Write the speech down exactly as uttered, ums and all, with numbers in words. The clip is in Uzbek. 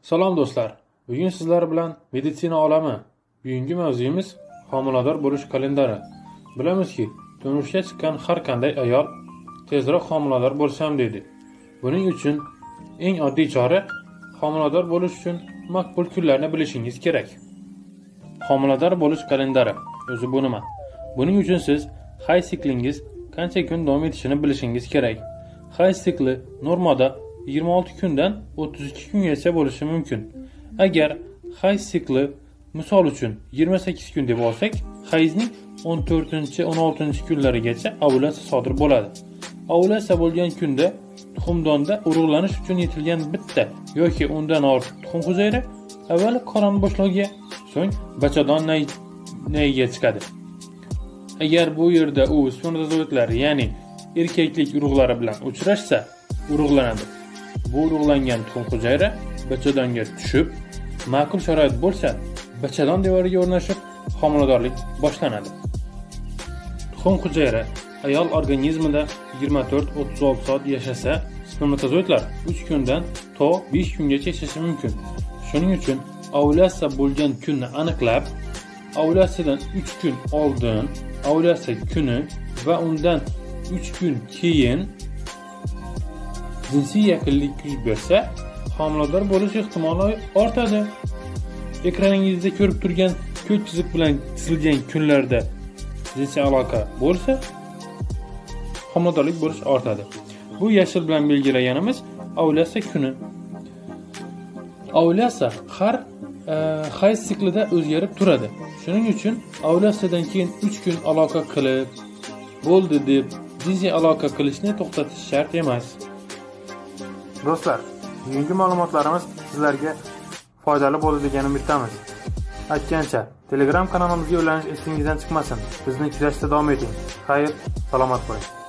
Salom do'stlar. Bugun sizlar bilan meditsina olami. Bugungi mavzuyimiz homilador bo'lish kalendari. Bilamizki, turmushga chiqqan har qanday ayol tezroq homilador bo'lsam deydi. Buning uchun eng oddiy chora homilador bo'lish uchun maqbul kunlarni bilishingiz kerak. Homilador bo'lish kalendari o'zi bu nima? Buning uchun siz hay siklingiz qancha kun davom etishini bilishingiz kerak. Hay sikli normada yigirma olti kundan o'ttiz ikki kungacha bo'lishi mumkin. Agar hay sikli misol uchun yigirma sakkiz kun deb olsak, hayzning o'n to'rtinchi o'n oltinchi kunlarigacha ovulatsiya sodir bo'ladi. Ovulatsiya bo'lgan kunda tuxumdonda urug'lanish uchun yetilgan bitta yoki undan ortiq tuxum hujayra avval qorin bo'shlig'iga, so'ng bachadon nayiga chiqadi. Agar bu yerda u spermatozoidlar, ya'ni erkaklik urug'lari bilan uchrashsa, urug'lanadi. Bu urug'langan tuxum hujayra bachadonga tushib, ma'qul sharoit bo'lsa, bachadon devoriga o'rnashib, homiladorlik boshlanadi. Tuxum hujayra ayol organizmida yigirma to'rt o'ttiz olti soat yashasa, spermatozoidlar uch kundan to besh kungacha yashashi mumkin. Shuning uchun ovulatsiya bo'lgan kunni aniqlab, ovulatsiyadan uch kun oldin, ovulatsiya kuni va undan uch kun keyin jinsiy yaqinlik yuz bersa, homilador bo'lish ehtimoli ortadi. Ekraningizda ko'rib turgan ko'k chiziq bilan chizilgan kunlarda jinsiy aloqa bo'lsa, homiladorlik bo'lish ortadi. Bu yashil bilan belgilaganimiz ovulatsiya kuni. Ovulatsiya har e, hayz siklida o'zgarib turadi. Shuning uchun ovulatsiyadan keyin uch kun aloqa qilib, bo'ldi deb jinsiy aloqa qilishni to'xtatish shart emas. Do'stlar, bugungi ma'lumotlarimiz sizlarga foydali bo'ldi degan umiddamiz. Aytgancha, Telegram kanalimizga ulanish esingizdan chiqmasin. Bizni kuzatishda davom eting. Xayr, salomat bo'ling.